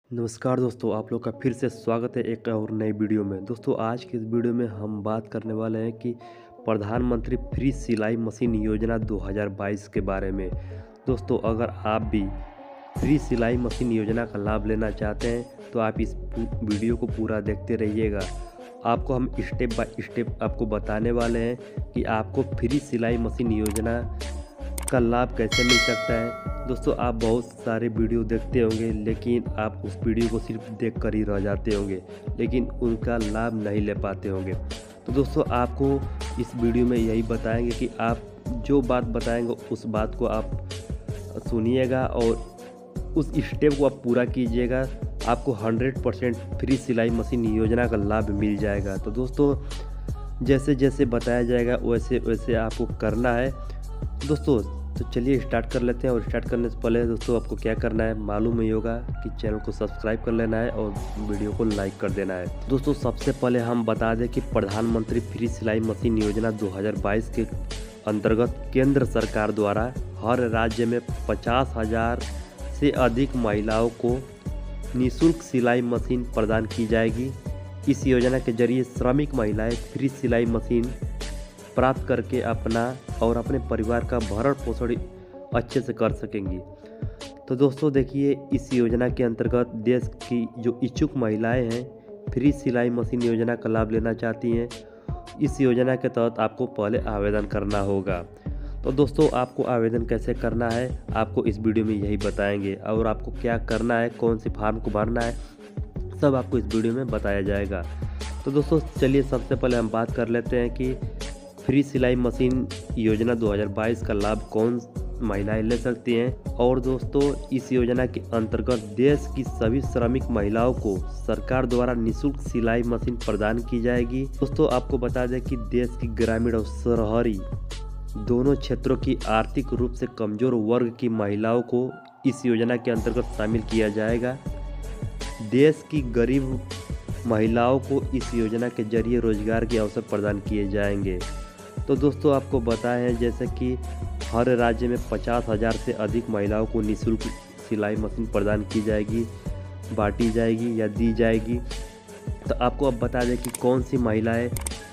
नमस्कार दोस्तों, आप लोग का फिर से स्वागत है एक और नई वीडियो में। दोस्तों, आज की इस वीडियो में हम बात करने वाले हैं कि प्रधानमंत्री फ्री सिलाई मशीन योजना 2022 के बारे में। दोस्तों, अगर आप भी फ्री सिलाई मशीन योजना का लाभ लेना चाहते हैं तो आप इस वीडियो को पूरा देखते रहिएगा। आपको हम स्टेप बाय स्टेप आपको बताने वाले हैं कि आपको फ्री सिलाई मशीन योजना का लाभ कैसे मिल सकता है। दोस्तों, आप बहुत सारे वीडियो देखते होंगे लेकिन आप उस वीडियो को सिर्फ देख कर ही रह जाते होंगे, लेकिन उनका लाभ नहीं ले पाते होंगे। तो दोस्तों, आपको इस वीडियो में यही बताएंगे कि आप जो बात बताएंगे उस बात को आप सुनिएगा और उस स्टेप को आप पूरा कीजिएगा। आपको 100% फ्री सिलाई मशीन योजना का लाभ मिल जाएगा। तो दोस्तों, जैसे जैसे बताया जाएगा वैसे वैसे आपको करना है। दोस्तों, तो चलिए स्टार्ट कर लेते हैं। और स्टार्ट करने से पहले दोस्तों आपको क्या करना है मालूम ही होगा कि चैनल को सब्सक्राइब कर लेना है और वीडियो को लाइक कर देना है। दोस्तों, सबसे पहले हम बता दें कि प्रधानमंत्री फ्री सिलाई मशीन योजना 2022 के अंतर्गत केंद्र सरकार द्वारा हर राज्य में 50,000 से अधिक महिलाओं को निःशुल्क सिलाई मशीन प्रदान की जाएगी। इस योजना के जरिए श्रमिक महिलाएं फ्री सिलाई मशीन प्राप्त करके अपना और अपने परिवार का भरण पोषण अच्छे से कर सकेंगी। तो दोस्तों देखिए, इस योजना के अंतर्गत देश की जो इच्छुक महिलाएं हैं फ्री सिलाई मशीन योजना का लाभ लेना चाहती हैं, इस योजना के तहत आपको पहले आवेदन करना होगा। तो दोस्तों, आपको आवेदन कैसे करना है आपको इस वीडियो में यही बताएंगे, और आपको क्या करना है, कौन सी फॉर्म को भरना है, सब आपको इस वीडियो में बताया जाएगा। तो दोस्तों चलिए, सबसे पहले हम बात कर लेते हैं कि फ्री सिलाई मशीन योजना 2022 का लाभ कौन महिलाएं ले सकती हैं। और दोस्तों, इस योजना के अंतर्गत देश की सभी श्रमिक महिलाओं को सरकार द्वारा निःशुल्क सिलाई मशीन प्रदान की जाएगी। दोस्तों, आपको बता दें कि देश की ग्रामीण और शहरी दोनों क्षेत्रों की आर्थिक रूप से कमजोर वर्ग की महिलाओं को इस योजना के अंतर्गत शामिल किया जाएगा। देश की गरीब महिलाओं को इस योजना के जरिए रोजगार के अवसर प्रदान किए जाएंगे। तो दोस्तों, आपको बताया है जैसे कि हर राज्य में 50,000 से अधिक महिलाओं को निःशुल्क सिलाई मशीन प्रदान की जाएगी, बांटी जाएगी या दी जाएगी। तो आपको अब बता दें कि कौन सी महिलाएं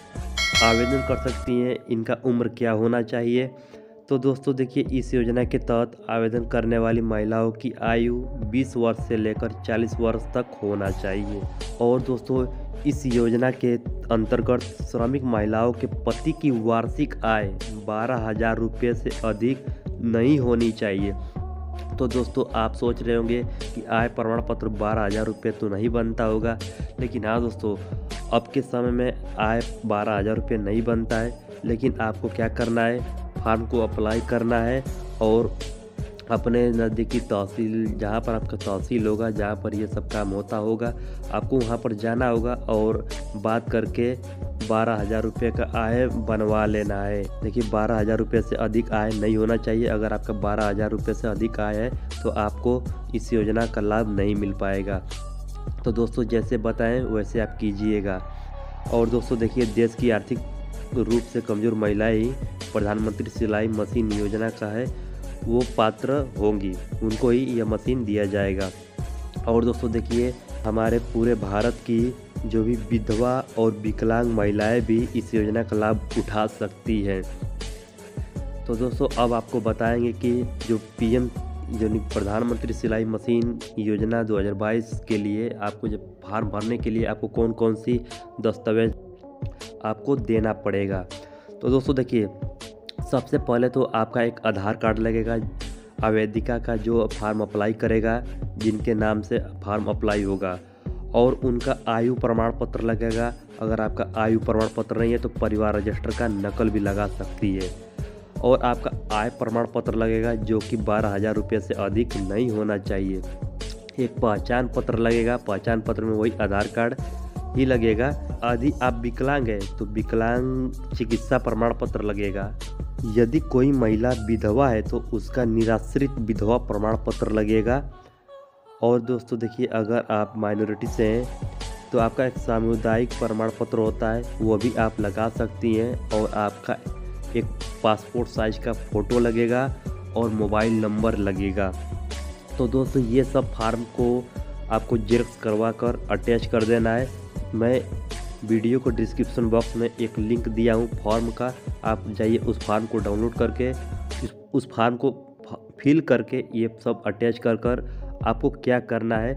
आवेदन कर सकती हैं, इनका उम्र क्या होना चाहिए। तो दोस्तों देखिए, इस योजना के तहत आवेदन करने वाली महिलाओं की आयु 20 वर्ष से लेकर 40 वर्ष तक होना चाहिए। और दोस्तों, इस योजना के अंतर्गत श्रमिक महिलाओं के पति की वार्षिक आय 12,000 रुपये से अधिक नहीं होनी चाहिए। तो दोस्तों, आप सोच रहे होंगे कि आय प्रमाण पत्र 12,000 रुपये तो नहीं बनता होगा, लेकिन हाँ दोस्तों, अब के समय में आय 12,000 रुपये नहीं बनता है। लेकिन आपको क्या करना है, फॉर्म को अप्लाई करना है और अपने नज़दीकी तहसील, जहाँ पर आपका तहसील होगा, जहाँ पर ये सब काम होता होगा, आपको वहाँ पर जाना होगा और बात करके 12,000 रुपये का आय बनवा लेना है। देखिए, 12,000 रुपये से अधिक आय नहीं होना चाहिए। अगर आपका 12,000 रुपये से अधिक आय है तो आपको इस योजना का लाभ नहीं मिल पाएगा। तो दोस्तों, जैसे बताएं वैसे आप कीजिएगा। और दोस्तों देखिए, देश की आर्थिक रूप से कमज़ोर महिलाएं ही प्रधानमंत्री सिलाई मशीन योजना का है वो पात्र होंगी, उनको ही यह मशीन दिया जाएगा। और दोस्तों देखिए, हमारे पूरे भारत की जो भी विधवा और विकलांग महिलाएं भी इस योजना का लाभ उठा सकती हैं। तो दोस्तों, अब आपको बताएंगे कि जो पीएम यानी प्रधानमंत्री सिलाई मशीन योजना 2022 के लिए आपको जब फॉर्म भरने के लिए आपको कौन कौन सी दस्तावेज आपको देना पड़ेगा। तो दोस्तों देखिए, सबसे पहले तो आपका एक आधार कार्ड लगेगा। आवेदिका का जो फॉर्म अप्लाई करेगा, जिनके नाम से फॉर्म अप्लाई होगा, और उनका आयु प्रमाण पत्र लगेगा। अगर आपका आयु प्रमाण पत्र नहीं है तो परिवार रजिस्टर का नकल भी लगा सकती है। और आपका आय प्रमाण पत्र लगेगा जो कि 12,000 रुपये से अधिक नहीं होना चाहिए। एक पहचान पत्र लगेगा, पहचान पत्र में वही आधार कार्ड ही लगेगा। यदि आप विकलांग हैं तो विकलांग चिकित्सा प्रमाण पत्र लगेगा। यदि कोई महिला विधवा है तो उसका निराश्रित विधवा प्रमाण पत्र लगेगा। और दोस्तों देखिए, अगर आप माइनॉरिटी से हैं तो आपका एक सामुदायिक प्रमाण पत्र होता है, वो भी आप लगा सकती हैं। और आपका एक पासपोर्ट साइज का फ़ोटो लगेगा और मोबाइल नंबर लगेगा। तो दोस्तों, ये सब फार्म को आपको जेरॉक्स करवा कर अटैच कर देना है। मैं वीडियो को डिस्क्रिप्शन बॉक्स में एक लिंक दिया हूँ फॉर्म का, आप जाइए उस फॉर्म को डाउनलोड करके उस फॉर्म को फिल करके ये सब अटैच कर आपको क्या करना है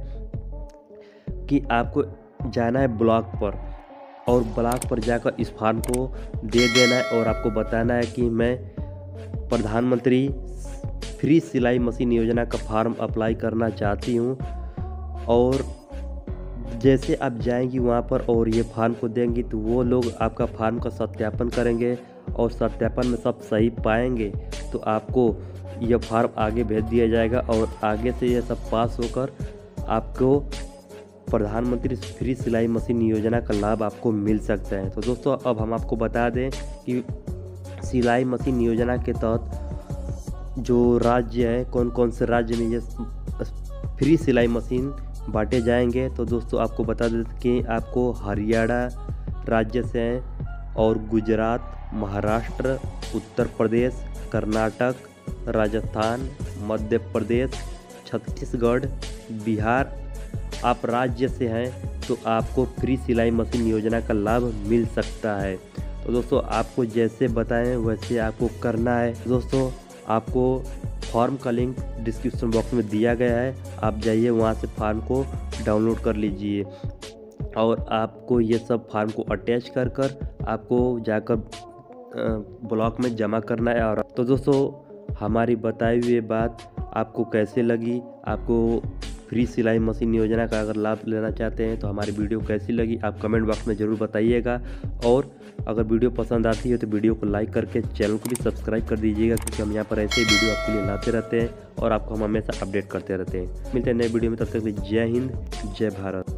कि आपको जाना है ब्लॉक पर, और ब्लॉक पर जाकर इस फॉर्म को दे देना है और आपको बताना है कि मैं प्रधानमंत्री फ्री सिलाई मशीन योजना का फॉर्म अप्लाई करना चाहती हूँ। और जैसे आप जाएंगी वहाँ पर और ये फॉर्म को देंगी तो वो लोग आपका फॉर्म का सत्यापन करेंगे, और सत्यापन में सब सही पाएंगे तो आपको यह फॉर्म आगे भेज दिया जाएगा, और आगे से यह सब पास होकर आपको प्रधानमंत्री फ्री सिलाई मशीन योजना का लाभ आपको मिल सकता है। तो दोस्तों अब हम आपको बता दें कि सिलाई मशीन योजना के तहत जो राज्य है, कौन कौन से राज्य में ये फ्री सिलाई मशीन बांटे जाएंगे। तो दोस्तों आपको बता दें कि आपको हरियाणा राज्य से हैं, और गुजरात, महाराष्ट्र, उत्तर प्रदेश, कर्नाटक, राजस्थान, मध्य प्रदेश, छत्तीसगढ़, बिहार आप राज्य से हैं तो आपको फ्री सिलाई मशीन योजना का लाभ मिल सकता है। तो दोस्तों आपको जैसे बताएं वैसे आपको करना है। दोस्तों आपको फॉर्म का लिंक डिस्क्रिप्शन बॉक्स में दिया गया है, आप जाइए वहां से फॉर्म को डाउनलोड कर लीजिए, और आपको ये सब फॉर्म को अटैच कर आपको जाकर ब्लॉक में जमा करना है। और तो दोस्तों हमारी बताई हुई बात आपको कैसे लगी, आपको फ्री सिलाई मशीन योजना का अगर लाभ लेना चाहते हैं तो हमारी वीडियो कैसी लगी आप कमेंट बॉक्स में ज़रूर बताइएगा। और अगर वीडियो पसंद आती है तो वीडियो को लाइक करके चैनल को भी सब्सक्राइब कर दीजिएगा, क्योंकि हम यहाँ पर ऐसे ही वीडियो आपके लिए लाते रहते हैं और आपको हम हमेशा अपडेट करते रहते हैं। मिलते हैं नए वीडियो में, तब तक के लिए जय हिंद, जय भारत।